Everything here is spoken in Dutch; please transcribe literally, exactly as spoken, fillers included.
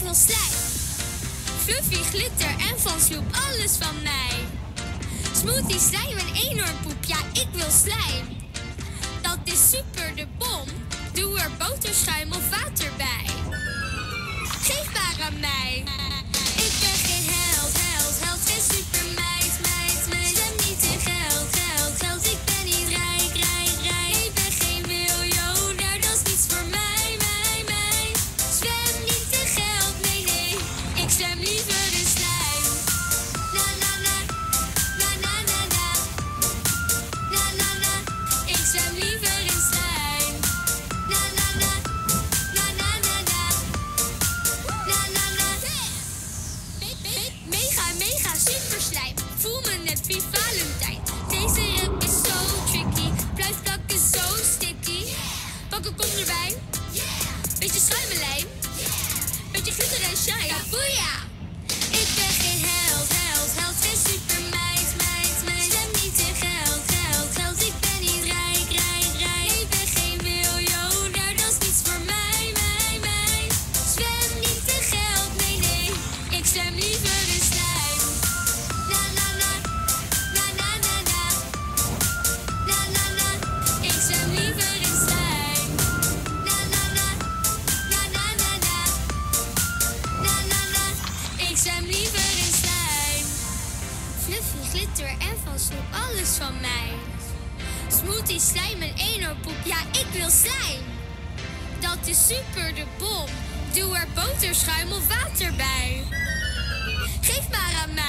wil slijm. Fluffy, glitter en van sloep, alles van mij. Smoothie, slijm en enorm poep, ja, ik wil slijm. Dat is super de bom, doe er boterschuim of water bij. Geef maar aan mij. Ik ben geen held, held, held, geen supermeid, meid, meid. Zwem niet in geld, geld, geld, ik ben niet rijk, rijk, rijk. Ik ben geen miljonair, dat is niets voor mij, mij, mij. Zwem niet in geld, nee, nee, ik zwem liever in slijm. Na, na, na, na, na, na, na. Na, na, na, ik zwem liever in slijm. Na, na, na, na, na, na, na. Na, na, na. Me- me- Mega, mega super slijm. Voel me net wie Valentijn. Deze rap is zo tricky. Blijf plakken zo sticky. Pakken komt erbij. Beetje schuim en lijm. Beetje glitter en shine. Ja, boeia. Ik ben geen held, held, held. Geen supermeid, meid, meid. Zwem niet in geld, geld, geld. Ik ben niet rijk, rijk, rijk. Ik ben geen miljonair, dat is niets voor mij, mij, mij. Zwem niet in geld, nee, nee. Ik zwem liever in slijm. Na, na, na. Na, na, na, na. Na, na, na. Ik zwem liever in slijm. Na, na, na. Na, na, na, na. Na, na, na. Ik zwem liever in slijm. Fluffy, glitter en van snoep, alles van mij. Smoothie, slijm en enorm poep, ja, ik wil slijm. Dat is super de bom, doe er boterschuim of water bij. Geef maar aan mij.